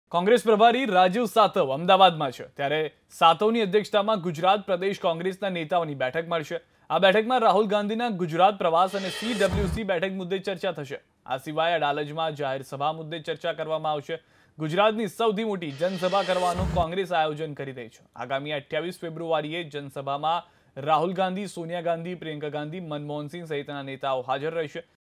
કોંગ્રેસ પ્રભારી રાજીવ સાતવ અમદાવાદમાં છે ત્યારે સાતવની અધ્યક્ષતામાં ગુજરાત પ્રદેશ કોંગ્રેસના નેતાઓની બેઠક મળશે। આ બેઠકમાં રાહુલ ગાંધીના ગુજરાત પ્રવાસ અને CWC બેઠક મુદ્દે ચર્ચા થશે। આ સિવાય અડાલજમાં જાહેર સભા મુદ્દે ચર્ચા કરવામાં આવશે। ગુજરાતની સૌથી મોટી જનસભા કરવાનું કોંગ્રેસ આયોજન કરી રહી છે। આગામી 28 ફેબ્રુઆરીએ જનસભામાં રાહુલ ગાંધી, સોનિયા ગાંધી, પ્રિયંકા ગાંધી, મનમોહન સિંહ સહિતના નેતાઓ હાજર રહેશે।